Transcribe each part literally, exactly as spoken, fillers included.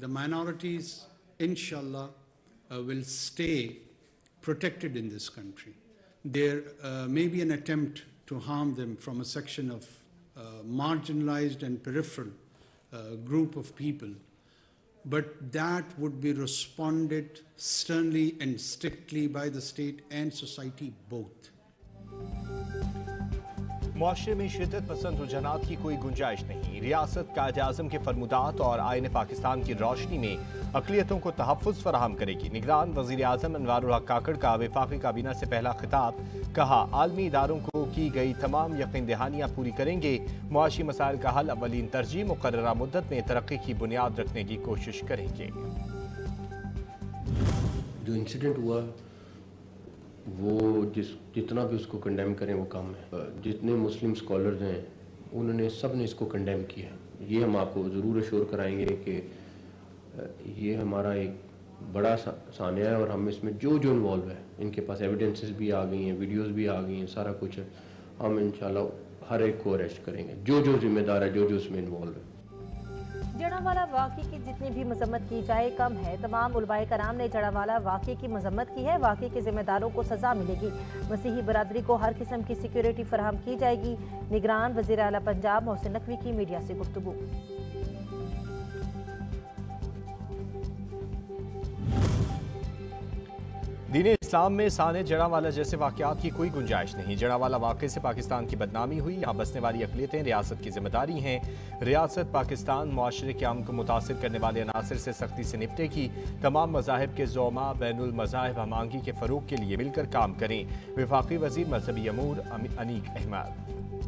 the minorities, inshallah, uh, will stay protected in this country. There uh, may be an attempt to harm them from a section of uh, marginalized and peripheral uh, group of people, but that would be responded sternly and strictly by the state and society both. मुआशरे में शिद्दत पसंद रुझानात की कोई गुंजाइश नहीं। रियासत कायद-ए-आज़म के फरमुदात और आईन पाकिस्तान की रोशनी में अक़लियतों को तहफ़्फ़ुज़ फराहम करेगी। निगरान वज़ीर आज़म अनवारुल हक काकड़ का वफ़ाक़ी काबीना से पहला खिताब, कहा आलमी इदारों को की गई तमाम यकीन दहानियाँ पूरी करेंगे। मुआशी मसाइल का हल अव्वलीन तरजीह, मुक़र्ररा मुद्दत में तरक्की की बुनियाद रखने की कोशिश करेंगे। जो इंसिडेंट हुआ वो जिस जितना भी उसको कंडेम करें वो कम है। जितने मुस्लिम स्कॉलर्स हैं उन्होंने सब ने इसको कंडेम किया। ये हम आपको ज़रूर अश्योर कराएंगे कि ये हमारा एक बड़ा सानिया है और हम इसमें जो जो इन्वॉल्व है, इनके पास एविडेंसेस भी आ गई हैं, वीडियोस भी आ गई हैं, सारा कुछ है। हम इंशाल्लाह हर एक को अरेस्ट करेंगे जो जो जिम्मेदार है, जो जो इसमें इन्वॉल्व है। जड़ावाला वाक़े की जितनी भी मजम्मत की जाए कम है। तमाम उलमाए कराम ने जड़ावाला वाक़े की मजम्मत की है। वाक़े के जिम्मेदारों को सजा मिलेगी। मसीही बरादरी को हर किस्म की सिक्योरिटी फराहम की जाएगी। निगरान वज़ीर आला पंजाब मोहसिन नकवी की मीडिया से गुफ्तगू। दीन इस्लाम में साने जड़ावाला जैसे वाक़यात की कोई गुंजाइश नहीं। जड़ावाला वाक़े से पाकिस्तान की बदनामी हुई। यहाँ बसने वाली अक़लियतें रियासत की जिम्मेदारी हैं। रियासत पाकिस्तान मुआशरे के अमन को मुतासिर करने वाले अनासर से सख्ती से निपटेगी। तमाम मज़ाहिब के ज़ोमा बैनुल मज़ाहिब हमआहंगी के फ़रोग़ के लिए मिलकर काम करें। वफ़ाक़ी वज़ीर मज़हबी अमूर अनीक अहमद।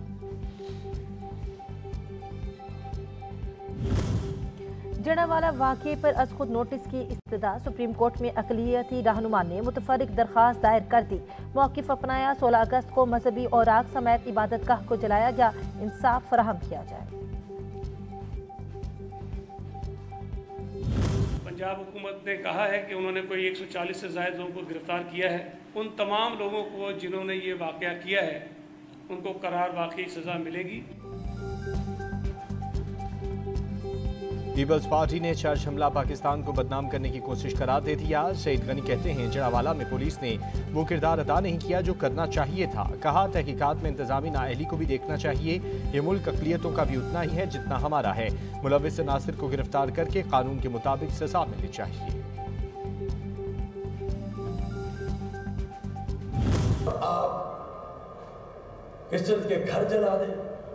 जड़ावाला वाक़े पर अज खुद नोटिस की इब्तिदा। सुप्रीम कोर्ट में अक़लियती रहनुमा ने मुतफर्रिक दरख्वास्त दायर कर दी। मौक़िफ़ अपनाया। सोलह अगस्त को मजहबी औराक समेत इबादतगाह को जलाया गया। इंसाफ फराहम किया जाए। पंजाब हुकूमत ने कहा है कि उन्होंने कोई एक सौ चालीस से ज़ायद लोगों को गिरफ्तार किया है। उन तमाम लोगों को जिन्होंने ये वाक़या किया है उनको करार वाक़ई सज़ा मिलेगी। पीपल्स पार्टी ने चर्च हमला पाकिस्तान को बदनाम करने की कोशिश करार दे दी। आज सईद गनी कहते हैं जड़ावाला में पुलिस ने वो किरदार अदा नहीं किया जो करना चाहिए था। कहा तहकीकात में इंतजामी नाअहली को भी देखना चाहिए। ये मुल्क अक़लियतों का भी उतना ही है जितना हमारा है। मुलव्विस नासिर को गिरफ्तार करके कानून के मुताबिक सजा मिलनी चाहिए। आप क्रिश्चियन के घर जला दें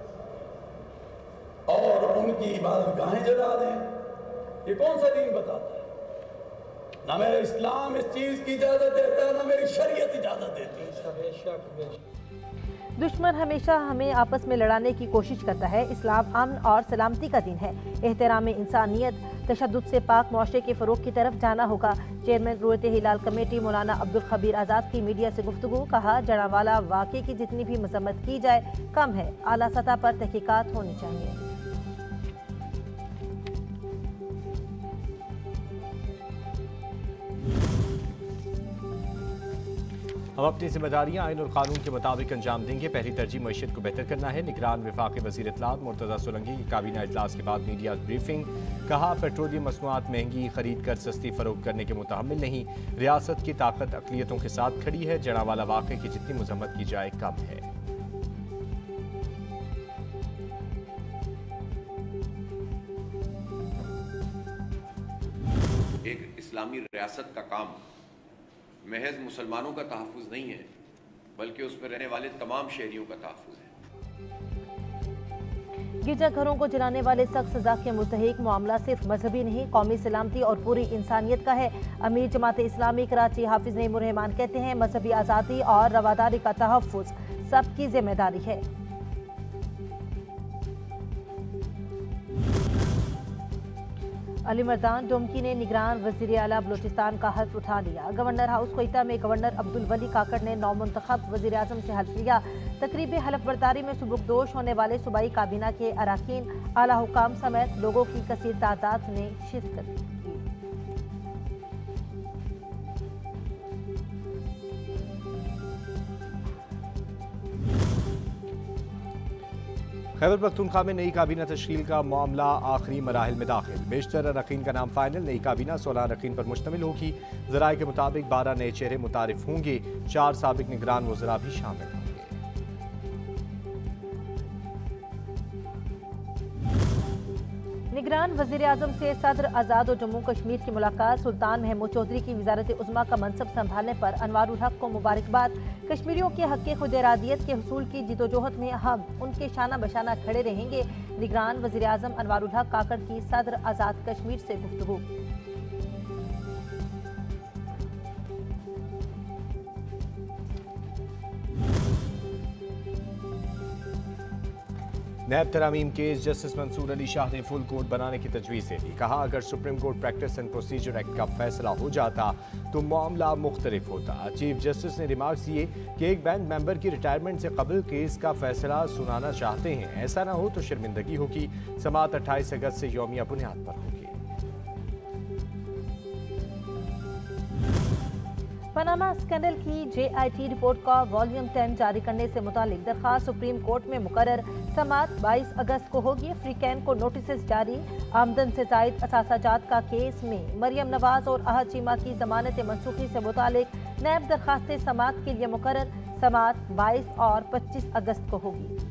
और उनकी इबादतगाहें जला दें, ये कौन सा दीन बताता है? ना मेरा इस्लाम इस चीज की इजाजत देता है, ना मेरी शरीयत इजाजत देती है। दुश्मन हमेशा हमें आपस में लड़ाने की कोशिश करता है। इस्लाम अमन और सलामती का दिन है। एहतराम इंसानियत, तशद्दुद से पाक मुआशरे के फ़रोग़ की तरफ जाना होगा। चेयरमैन रूयत हिलाल कमेटी मौलाना अब्दुल खबीर आज़ाद की मीडिया से गुफ्तगू। कहा जड़ावाला वाक़े की जितनी भी मजम्मत की जाए कम है। आला सतह पर तहकीकात होनी चाहिए। हम अपनी जिम्मेदारियां आइन और कानून के मुताबिक अंजाम देंगे। पहली तरजीह मईशत को बेहतर करना है। निगरान वफाकी वज़ीर इत्तलात मुर्तज़ा सोलंकी की काबीना इजलास के बाद मीडिया ब्रीफिंग। कहा पेट्रोलियम मसनूआत महंगी खरीद कर सस्ती फरोख्त करने के मुतहम्मिल नहीं। रियासत की ताकत अक़लियतों के साथ खड़ी है। जड़ावाला वाक़े की जितनी मजम्मत की जाए कम है। एक इस्लामी रियासत का काम महज मुसलमानों का तहफ़्फ़ुज़ नहीं है, बल्कि उसमें रहने वाले तमाम शहरियों का तहफ़्फ़ुज़ है। गिरजाघरों को जलाने वाले सख्त सजा के मुस्तहिक मामला सिर्फ मजहबी नहीं, कौमी सलामती और पूरी इंसानियत का है। अमीर जमात इस्लामी कराची हाफिज नईमुर रहमान कहते हैं मजहबी आज़ादी और रवादारी का तहफ़्फ़ुज़ सबकी जिम्मेदारी है। अली मर्दान डोमकी ने निगरान वज़ीर आला बलूचिस्तान का हल्फ उठा लिया। गवर्नर हाउस कोयटा में गवर्नर अब्दुल वली काकड़ ने नौमुंतखब वज़ीर आज़म से हल्फ लिया। तकरीब हल्फ बर्दारी में सुबुकदोश होने वाले सूबाई काबीना के अराकीन, आला हुकाम समेत लोगों की कसीर तादाद ने शिरकत की। खैबर पख्तूनख्वा में नई काबीना तश्कील का मामला आखिरी मराहिल में दाखिल। बेशतर अरकान का नाम फाइनल। नई काबीना सोलह अरकान पर मुश्तमिल होगी। ज़राए के मुताबिक बारह नए चेहरे मुतारिफ होंगे। चार साबिक निगरान वज़रा भी शामिल होंगे। निगरान वज़ीर आज़म से सदर आज़ाद और जम्मू कश्मीर की मुलाकात। सुल्तान महमूद चौधरी की वज़ारत उज़्मा का मनसब संभालने पर अनवारुल हक को मुबारकबाद। कश्मीरियों के हक़ खुद इरादियत के हुसूल की जिदोजहद में हम उनके शाना बशाना खड़े रहेंगे। निगरान वज़ीर आज़म अनवारुल हक काकड़ की सदर आज़ाद कश्मीर से गुफ्तगू। नैब तरामीम केस जस्टिस मंसूर अली शाह ने फुल कोर्ट बनाने की तजवीज़ दे दी। कहा अगर Supreme Court Practice and Procedure Act का फैसला हो जाता तो मामला मुख्तलिफ होता। चीफ जस्टिस ने रिमार्क्स दिए कि एक बैंक मेंबर की रिटायरमेंट से कबल केस का फैसला सुनाना चाहते हैं। ऐसा ना हो तो शर्मिंदगी होगी। समाअत अट्ठाईस अगस्त से यौमिया बुनियाद पर होगी। पनामा स्कैंडल की जे आई टी रिपोर्ट का वॉल्यूम टेन जारी करने से मुतालिक दरखास्त सुप्रीम कोर्ट में मुकर्रर। समाअत बाईस अगस्त को होगी। अफ्रीकैन को नोटिस जारी। आमदन से जायद असासाजात का केस में मरियम नवाज और अहद चीमा की जमानत मनसूखी से मुतालिक नैब दरखास्तें समाअत के लिए मुकर्रर। समाअत बाईस और पच्चीस अगस्त को होगी।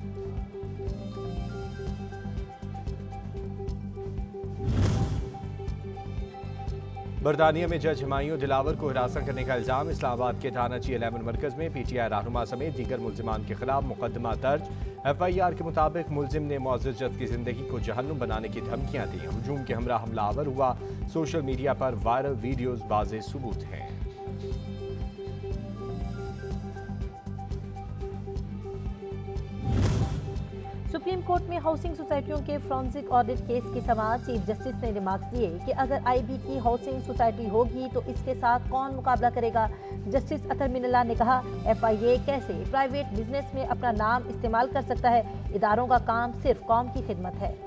बरतानिया में जज हुमायूं दिलावर को हिरासत करने का इल्जाम। इस्लामाबाद के थानाची इलेवन मरकज में पी टी आई रहनुमा समेत दीगर मुल्जिमान के खिलाफ मुकदमा दर्ज। एफ आई आर के मुताबिक मुल्जिम ने मुअज़्ज़ज़ जज की जिंदगी को जहन्नुम बनाने की धमकियां दी। हुजूम के हमरा हमलावर हुआ। सोशल मीडिया पर वायरल वीडियोज वाज़ेह सबूत हैं। सुप्रीम कोर्ट में हाउसिंग सोसाइटियों के फोरेंसिक ऑडिट केस की समाअत। चीफ जस्टिस ने रिमार्क्स दिए कि अगर आई बी की हाउसिंग सोसाइटी होगी तो इसके साथ कौन मुकाबला करेगा। जस्टिस अतर मिनल्ला ने कहा एफ आई ए कैसे प्राइवेट बिजनेस में अपना नाम इस्तेमाल कर सकता है। इदारों का काम सिर्फ कौम की खिदमत है।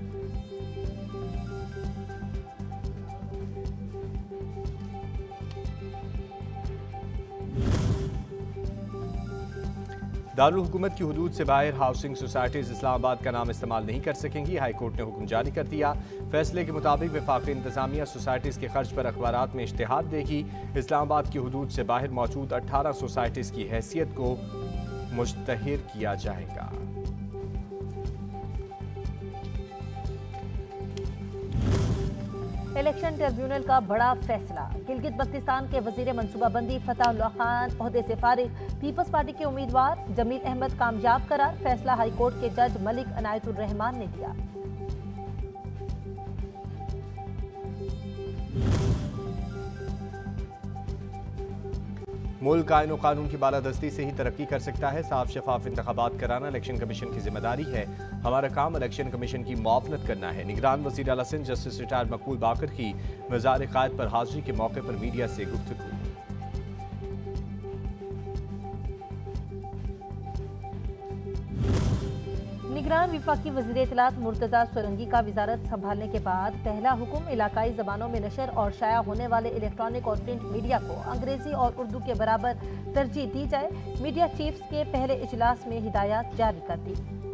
दारुल हुकूमत की हुदूद से बाहर हाउसिंग सोसाइटीज इस्लामाबाद का नाम इस्तेमाल नहीं कर सकेंगी। हाई कोर्ट ने हुक्म जारी कर दिया। फैसले के मुताबिक वफाकी इंतजामिया सोसाइटीज के खर्च पर अखबारात में इश्तिहार देगी। इस्लामाबाद की हुदूद से बाहर मौजूद अठारह सोसाइटीज की हैसियत को मुश्तहिर किया जाएगा। इलेक्शन ट्रिब्यूनल का बड़ा फैसला। गिलगित बल्तिस्तान के वजीर मनसूबाबंदी फताहुल्लाह खान ओहदे से फारिग। पीपल्स पार्टी के उम्मीदवार जमील अहमद कामयाब करार। फैसला हाई कोर्ट के जज मलिक अनायतुर रहमान ने दिया। मुल्क आईन और कानून की बालादस्ती से ही तरक्की कर सकता है। साफ शफाफ इंतखाबात कराना इलेक्शन कमीशन की जिम्मेदारी है। हमारा काम इलेक्शन कमीशन की मुआवनत करना है। निगरान वज़ीर आला सिंध जस्टिस रिटायर्ड मकबूल बाकर की मज़ार क़ायद पर हाजिरी के मौके पर मीडिया से गुफ्तगू। निगरान विफाकी वज़ीर इत्तलात मुर्तज़ा सुरंगी का वजारत संभालने के बाद पहला हुक्म इलाकाई ज़बानों में नशर और शाया होने वाले इलेक्ट्रॉनिक और प्रिंट मीडिया को अंग्रेजी और उर्दू के बराबर तरजीह दी जाए। मीडिया चीफ्स के पहले इजलास में हिदायत जारी कर दी।